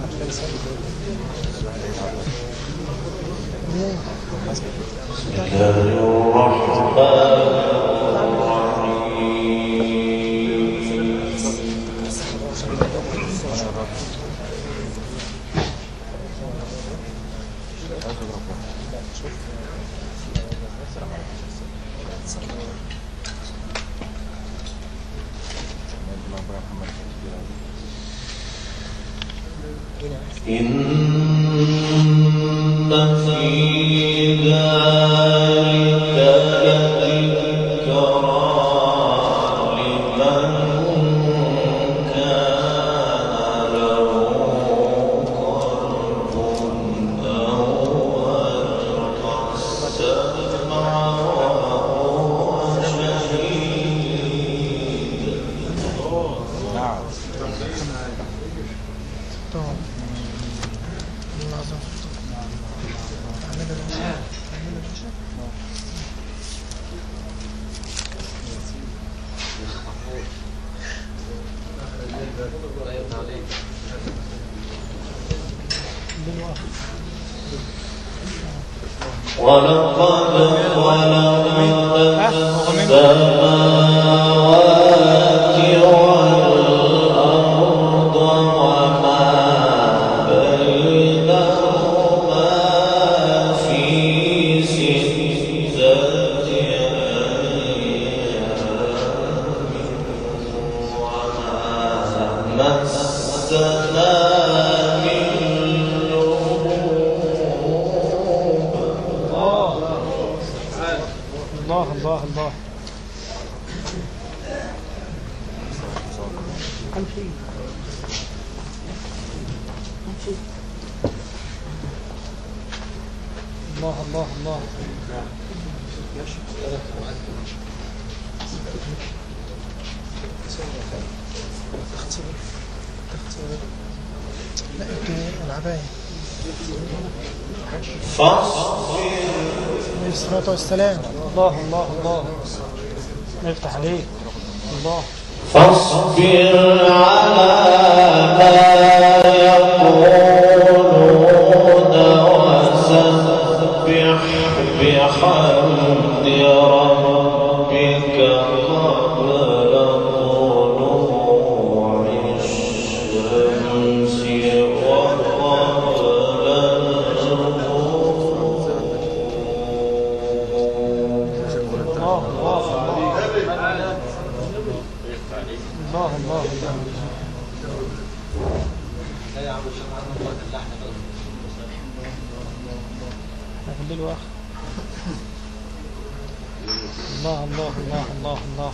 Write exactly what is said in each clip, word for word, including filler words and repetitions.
السلام. الله الله الله نفتح عليك. الله فاصبر على ما يقولون وسبح بحمد ربك قبل طلوع الشمس وقبل الغروب. الله الله الله الله الله الله الله الله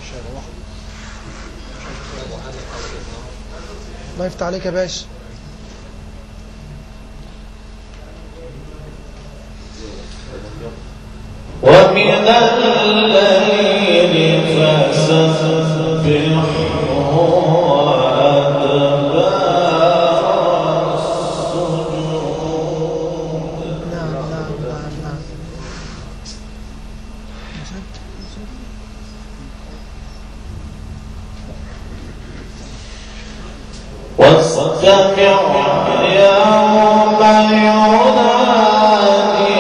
الله يفتح عليك يا باشا. ومن الليل فسبحه وأدبار السجود. نعم نعم نعم نعم. واستمع يوم ينادي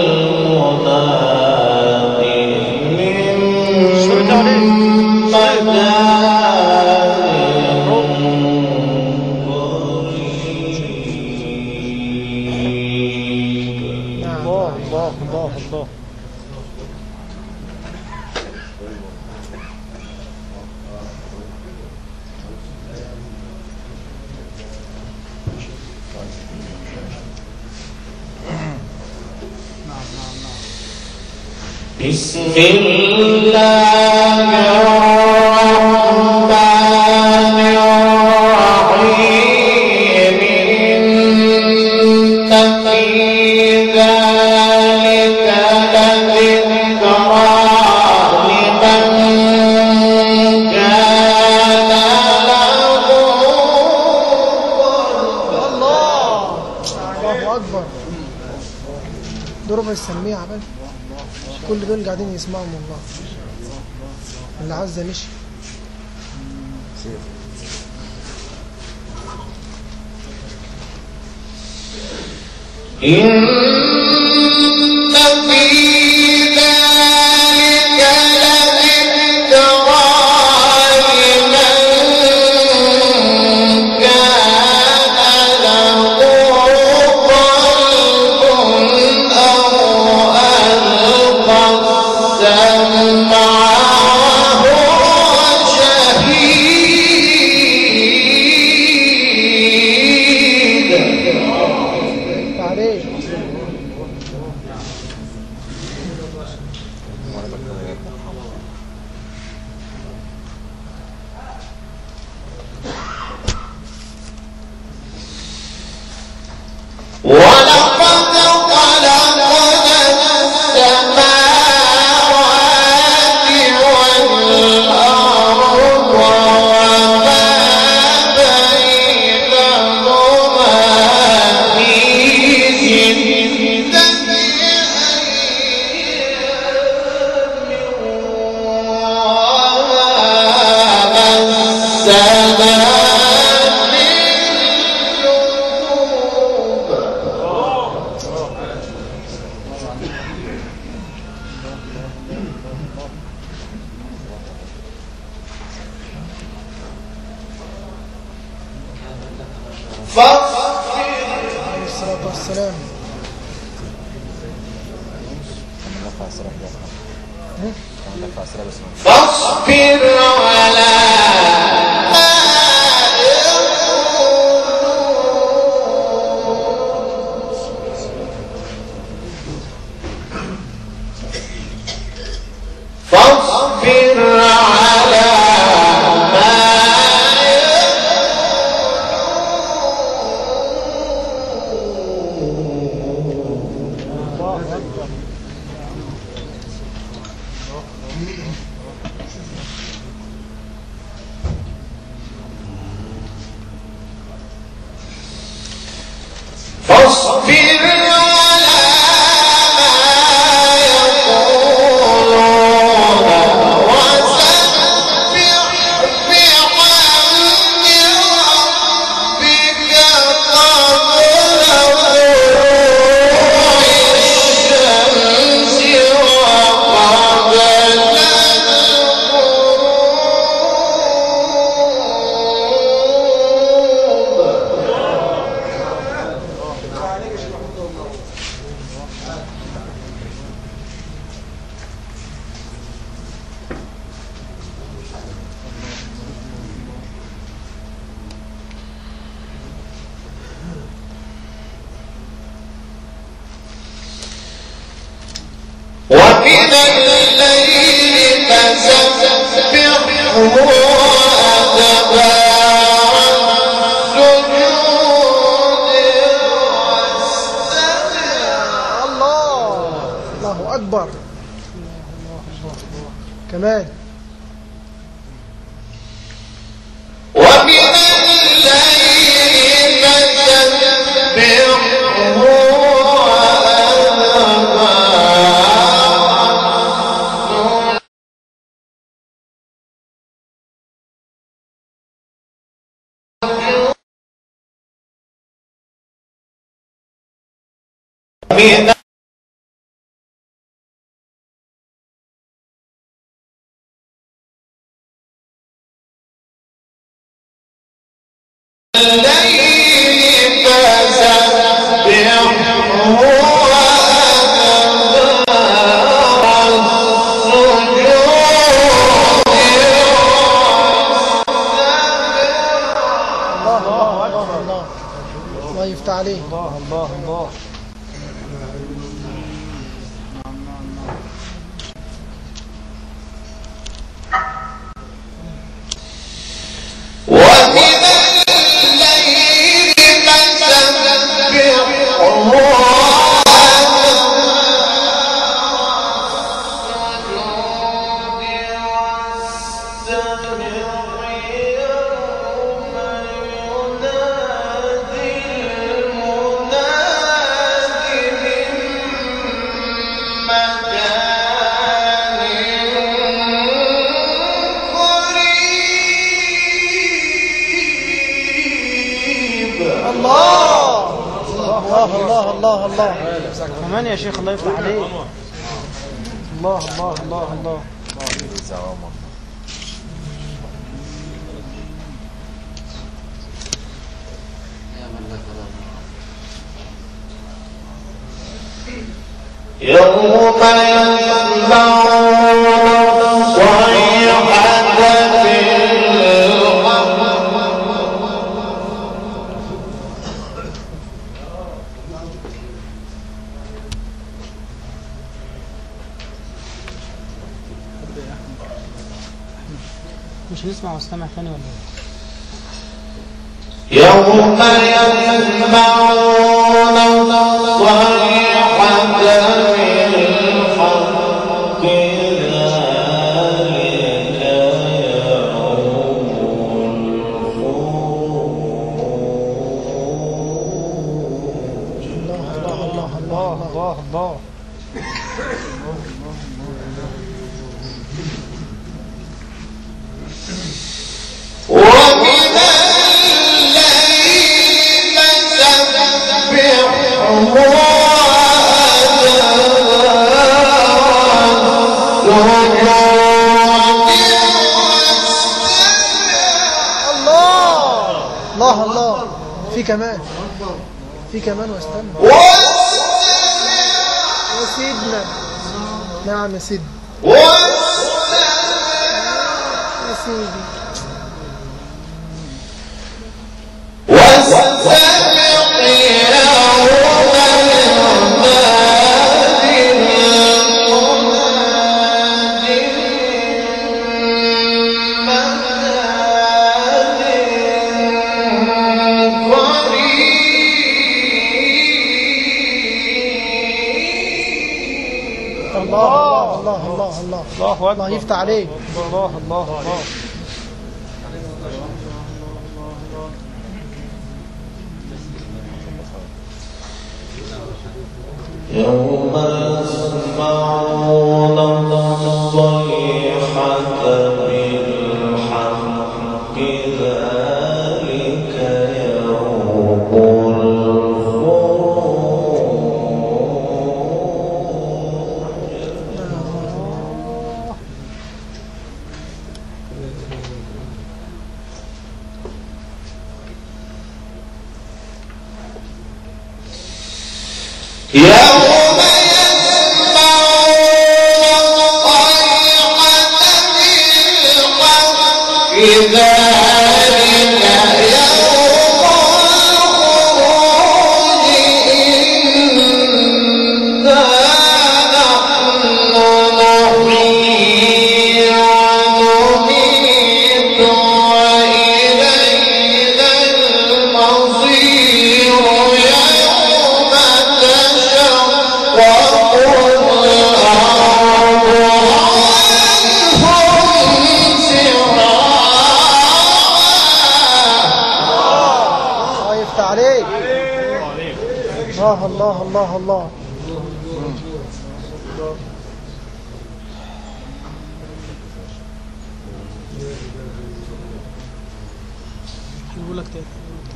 المنادي من مكان قريب. الله الله الله الله. بسم الله الرحمن الرحيم. إن في ذلك لذكرى لمن كان له قلب. الله الله أكبر. ضرب السميع عمل كل دول قاعدين يسمعوا من الله. اللي عزة مشي. إن في ذلك لذكرى لمن كان له قلب أو ألقى السمع وهو شهيد. عليك ولقد خلقنا السماوات والأرض وما بينهما في ستة أيام وما مسنا عليه الصلاة والسلام. فاصبر على ما يقولون فاصبر على ما فاصبر على ما يقولون وسبح بحمد ربك قبل طلوع الشمس وقبل ومن الليل فسبحه وأدبار السجود واستغفر. الله الله أكبر. كمان ومن الليل فسبحه من الليل فسبحه وأدبار السجود. الله الله الله الله يفتح عليه. الله الله الله. ومن الليل فسبحه وأدبار الله الله الله الله. كمان يا شيخ الله يفتح عليك. الله الله الله الله. يوم يسمعون صيحة مش نسمع واستمع ثاني ولا ايه؟ يوم يسمعون صيحة بالحق ذلك يوم الخروج. الله الله الله الله الله الله. ومن الليل فسبحه الله الله. في كمان في كمان واستنى يا سيدنا. نعم يا سيدي يا سيدي. الله الله الله الله. الله أكبر. الله يفتح عليك. الله الله الله. يوم يسمعون الصيحة بالحق ذلك يوم الخروج. يوم الله الله الله. يقول لك تاني.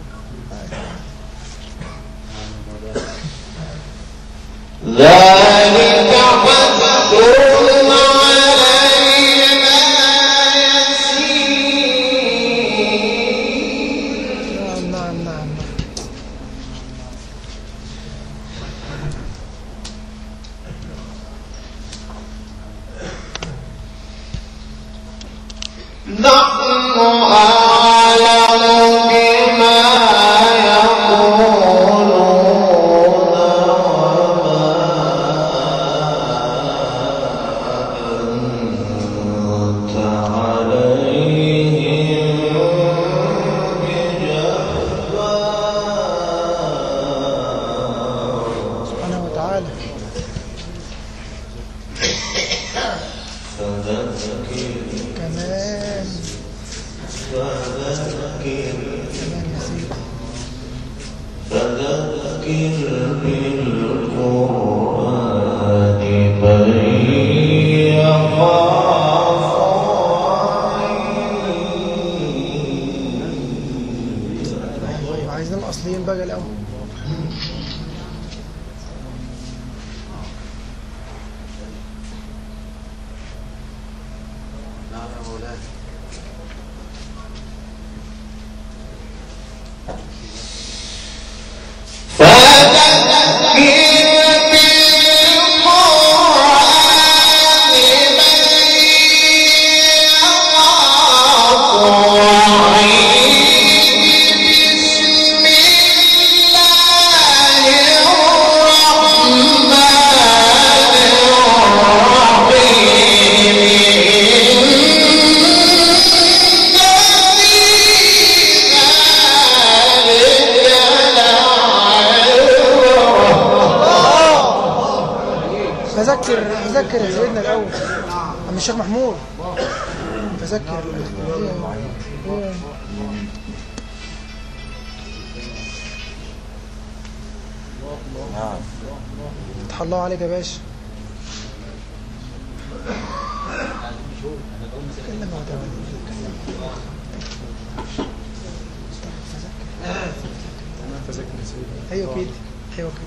ذلك حق علينا يسير. نعم نعم نعم. نحن أعلم بما يقولون وما أنت عليهم بجبار. سبحانه وتعالى. كمان فذكر كمان يا سيدي. فذكر بالقرآن من يخاف ايوه ايوه. عايزين الاصليين بقى الاول. فذكر فذكر يا سيدنا الاول عم الشيخ محمود فذكر. فتح الله عليك يا باشا. ايوه كده ايوه كده.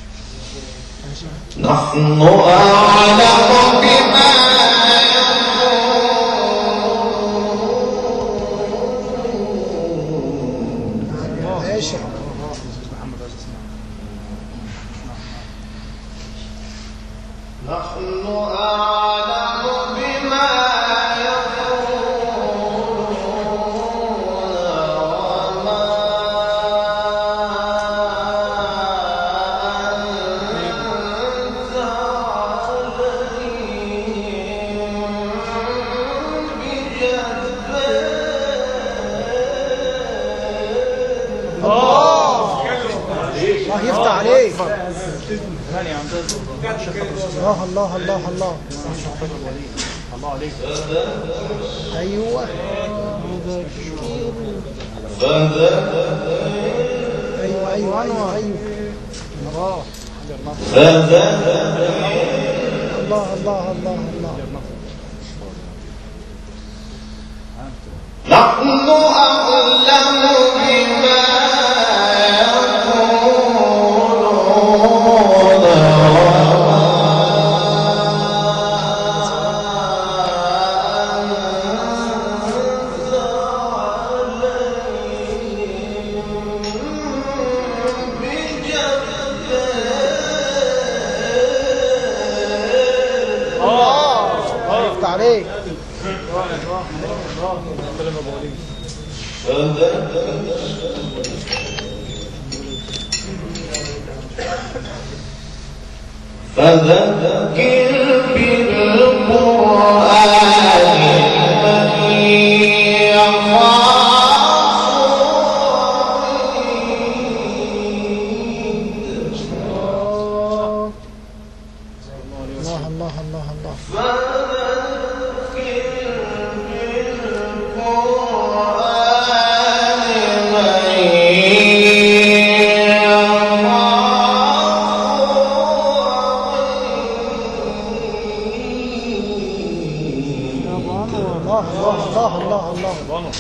نحن أعلم بما ماشي. نحن أعلم بما يفتح عليك. الله الله الله الله الله عليك. ايوه ايوه ايوه ايوه ايوه الله الله الله الله. نحن أعلم بما عليك. فذكر بالقرآن من يخاف. الله الله الله الله. الله الله الله الله.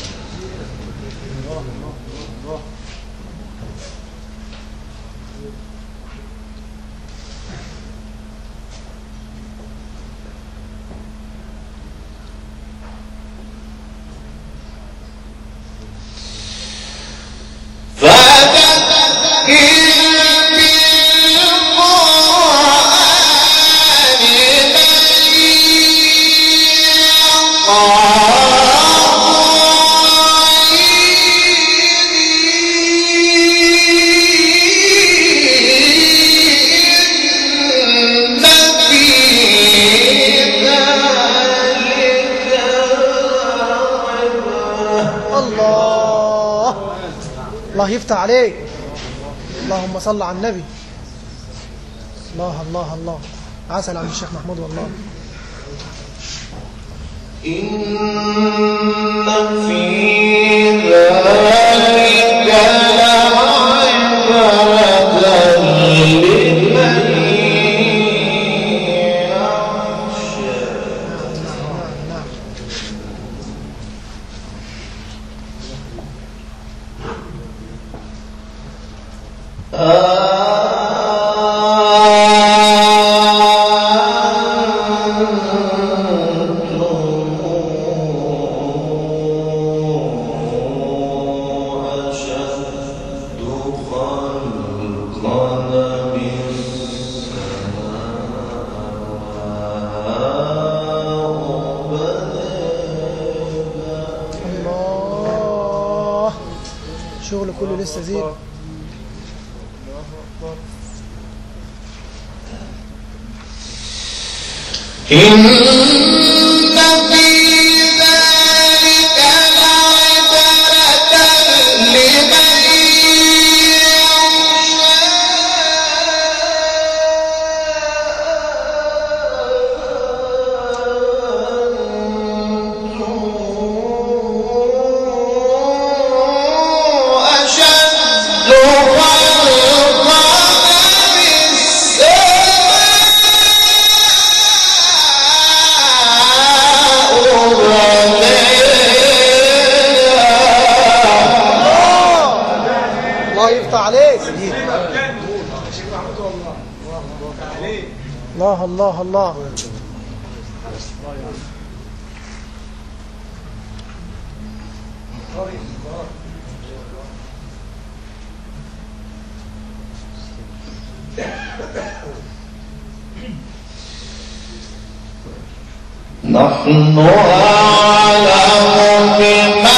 الله يفتح عليك. اللهم صل على النبي. الله الله الله. عسل عم الشيخ محمود والله. إن في ذلك لعبرة لمن يخشى. شغل كله لسه زين. إن في ذلك لعبرة لمن يخشى. الله الله الله. نحن أعلم بما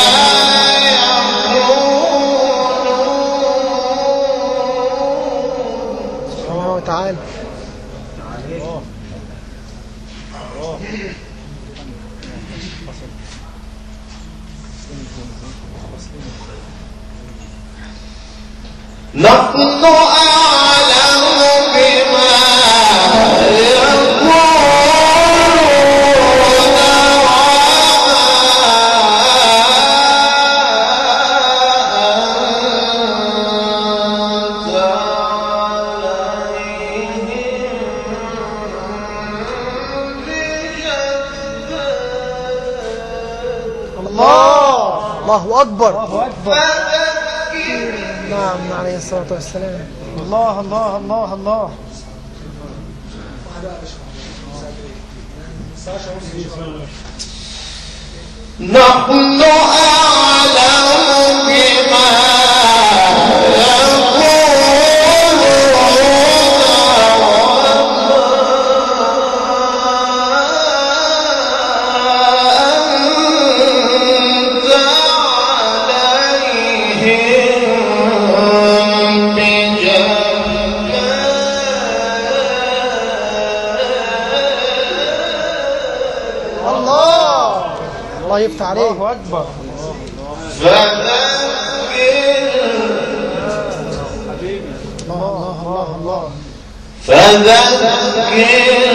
يقولون سبحانه وتعالى. نحن أعلم بما يقولون الله أكبر. الله أكبر. نعم عليه الصلاة والسلام. الله الله الله الله. نحن أعلم بما الله يفتح عليك. الله أكبر. الله الله الله. فذكر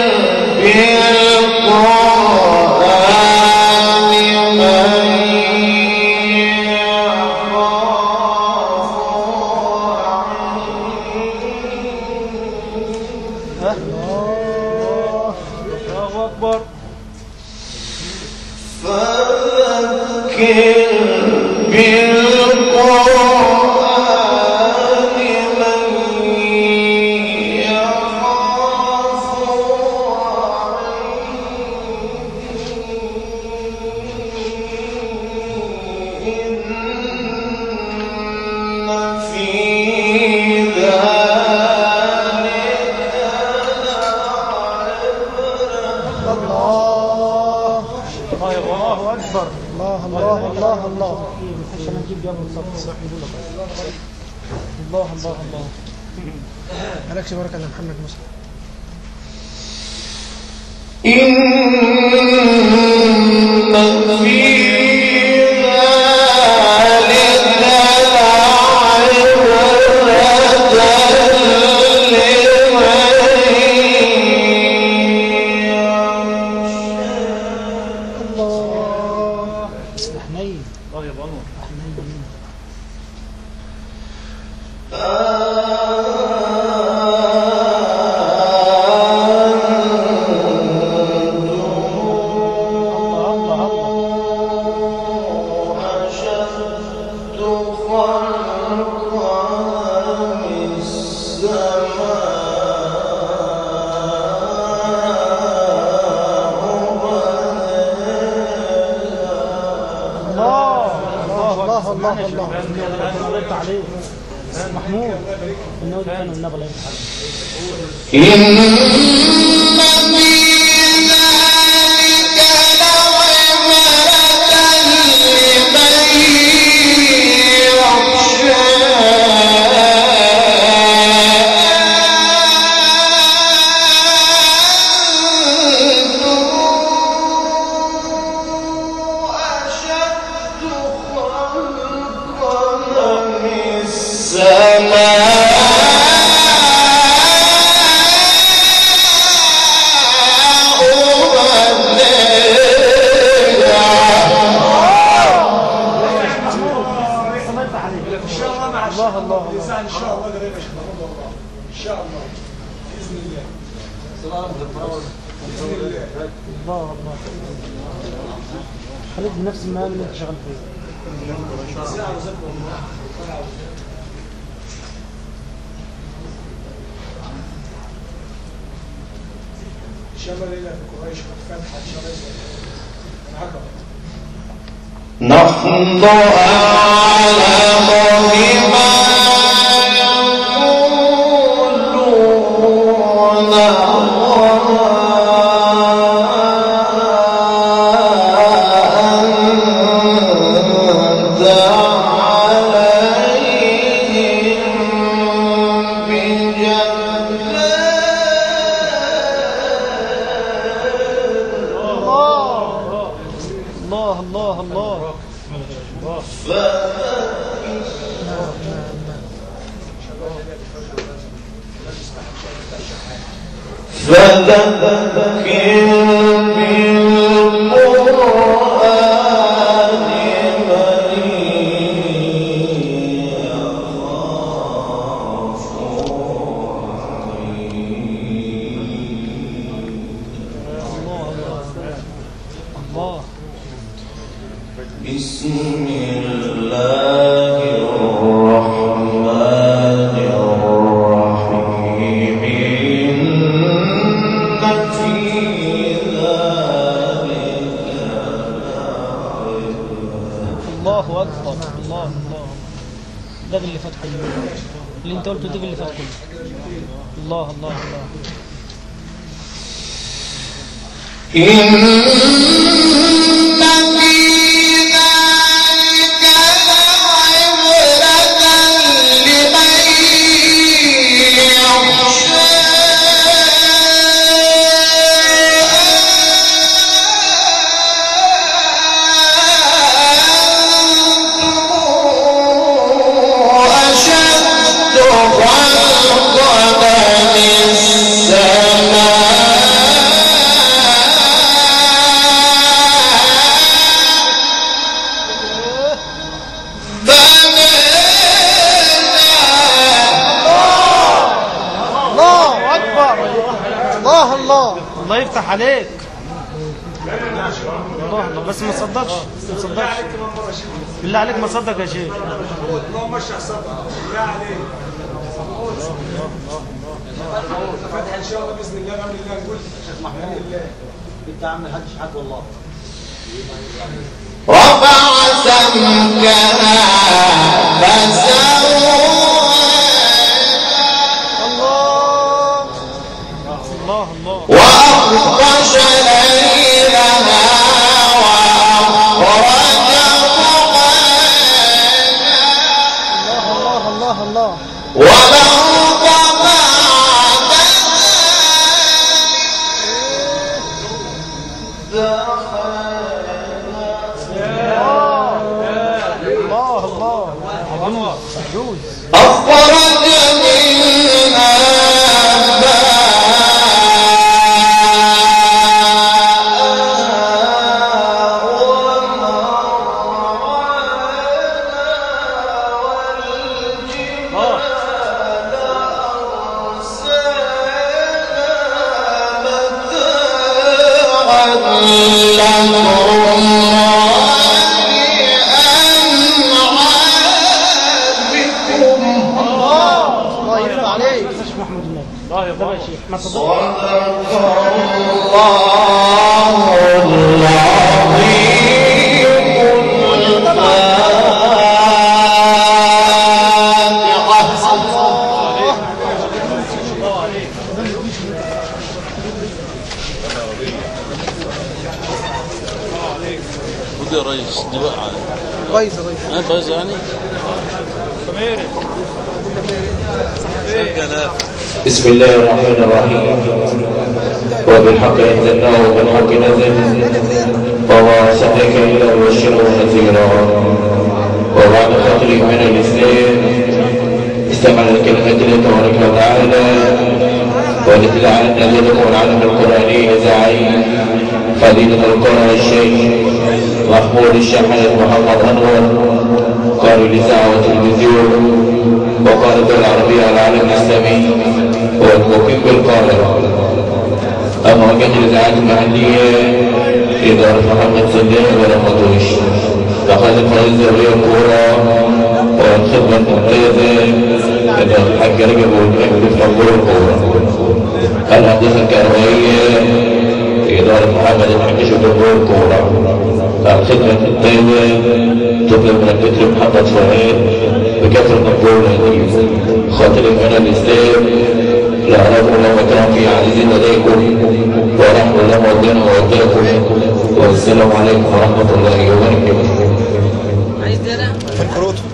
بالقرآن من الله أكبر. فذكر بالقرآن من يخاف وعيد. إن في ذلك الله الله أكبر. الله الله الله الله. عشان نجيب جنب الصف صح يقول لك الله الله الله. مالكش بركة يا محمد مسلم. إن في ذلك حنين. الله يا بانور. حنين. الله الله. الله يفتح عليك محمود. النبي كان النبي الله يفتح عليك. إن في ذلك لعبرة لمن يخشى. الله الله الله. إن شاء الله قريب يا شيخ محمود والله إن شاء الله بإذن الله. بإذن الله. الله الله. خليك بنفس المهام اللي انت شغال فيها. شمل إلى في قريش والفتحة شمل العقبة. نحن أعلم بما يقولون وأنت عليهم الله الله الله فذكر بالقرآن من يخاف الله. بسم الله الرحمن الرحيم إن في ذلك الله أكبر. الله الله ده اللي فتح اللي انت قلته، ده اللي فتح الله الله الله. إن الله يفتح عليك. الله الله. بس ما تصدقش ما تصدقش بالله عليك، ما تصدق يا شيخ. الله مشى صدق بالله عليك. فتح ان شاء الله باذن الله بامر الله. نقول شيخ محمود الله انت عم الحاج شحات والله رفع سمكها فسواها الله الله الله. وأغطش ليلها وأخرج ضحاها الله الله الله. والأرض بعد الله الله. عجوز أخرج منها ما تصدقش. صدق الله العظيم. خد يا ريس دي بقى ريس ريس انت ريس يعني بسم الله الرحمن الرحيم. وبالحق انزلناه وبالحق نزل وما ارسلناك الا مبشرا ونذيرا. وبعد تقريب من الاسلام استمع لكلمات الله تبارك وتعالى والتي لعلنا لكم العلم القراني زعيم فضيلة القرى الشيخ محمود الشحات محمد انور قارئ الاذاعه والتلفزيون وقارئ العربيه على العالم الاسلامي والمقيم بالقاهره. اما وجه الاذاعات المحليه اداره محمد سلام ورمضوش لقد الفريق الذريه الكبرى والخدمه الممتازه الحاج رجب والمجد في الكبرى الهندسه الكهربائيه إدارة محمد الحميش وجمهور كورة. الخدمة الدائمة تطلب من الفكر محمد فؤاد بكثرة مقبول خاطر المنى الإسلام لأراكم الله مكرم فيه عزيزين لديكم ورحمة الله مودنا ووداكم والسلام عليكم ورحمة الله وبركاته. في الكروت